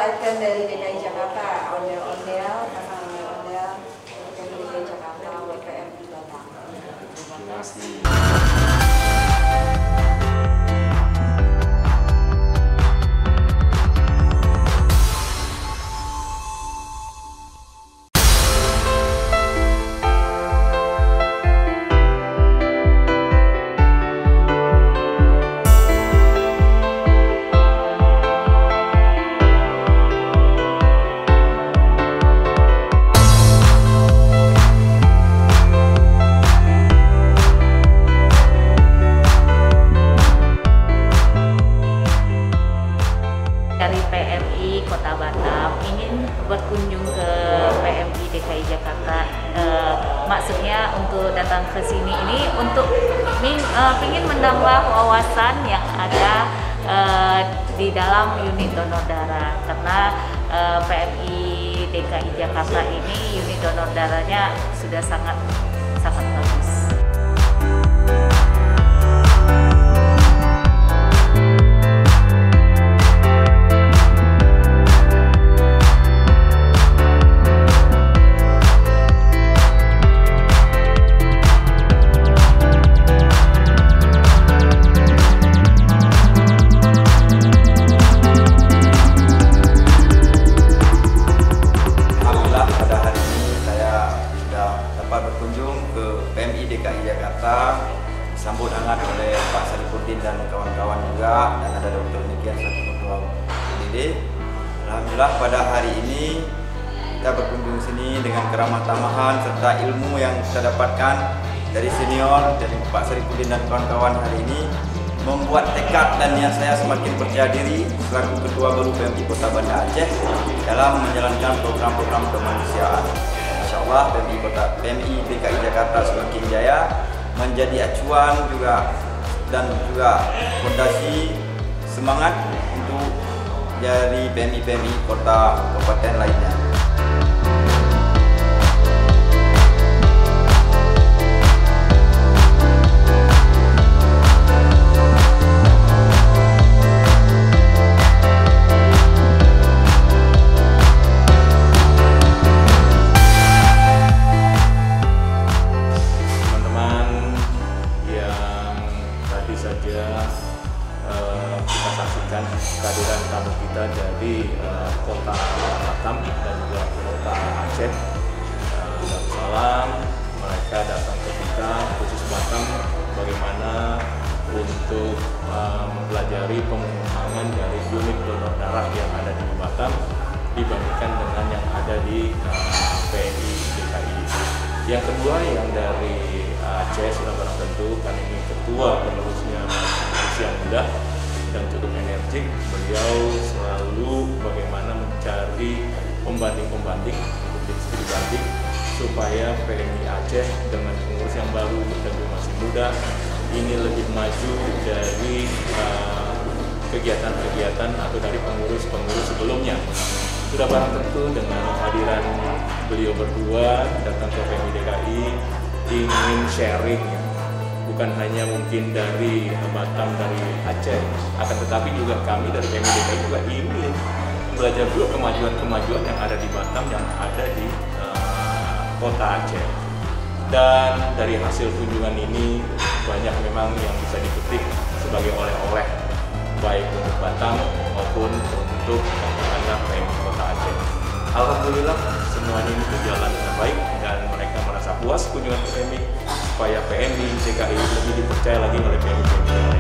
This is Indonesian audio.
item dari DKI Jakarta, ondel-ondel, pasang ondel-ondel dari DKI Jakarta, WPM di Batam. Terima kasih. Dari PMI Kota Batam ingin berkunjung ke PMI DKI Jakarta. Maksudnya untuk datang ke sini ini untuk ingin menambah wawasan yang ada di dalam unit donor darah, karena PMI DKI Jakarta ini unit donor darahnya sudah sangat bagus. Berkunjung ke PMI DKI Jakarta, disambut hangat oleh Pak Saripudin dan kawan-kawan juga, dan ada Dr. Nikian selaku Ketua UDD. Alhamdulillah pada hari ini kita berkunjung sini dengan keramah tamahan serta ilmu yang kita dapatkan dari senior, dari Pak Saripudin dan kawan-kawan hari ini membuat tekad dan niat saya semakin percaya diri selaku Ketua baru PMI Kota Banda Aceh dalam menjalankan program-program kemanusiaan. Insyaallah PMI DKI Jakarta semakin jaya, menjadi acuan juga dan juga fondasi semangat untuk dari PMI kota kabupaten lainnya. Kita saksikan kehadiran tamu kita dari Kota Batam dan juga Kota Aceh. Darussalam, mereka datang ke kita khusus Batam bagaimana untuk mempelajari pengembangan dari unit donor darah yang ada di Batam dibandingkan dengan yang ada di PMI DKI. Yang kedua yang dari Aceh sudah barang tentu kan ini ketua penerusnya usia muda dan cukup energik. Beliau selalu bagaimana mencari pembanding-pembanding untuk studi banding supaya PMI Aceh dengan pengurus yang baru dan masih muda ini lebih maju dari kegiatan-kegiatan atau dari pengurus-pengurus sebelumnya. Sudah barang tentu dengan kehadiran beliau berdua datang ke PMI DKI ingin sharing, bukan hanya mungkin dari Batam, dari Aceh, akan tetapi juga kami dari PMI DKI juga ingin belajar juga kemajuan-kemajuan yang ada di Batam, yang ada di Kota Aceh. Dan dari hasil kunjungan ini banyak memang yang bisa dipetik sebagai oleh-oleh baik untuk Batam maupun untuk anak-anak PMI Kota Aceh. Alhamdulillah semuanya ini berjalan dengan baik dan mereka merasa puas kunjungan ke PMI, supaya PMI DKI lebih dipercaya lagi oleh PMI.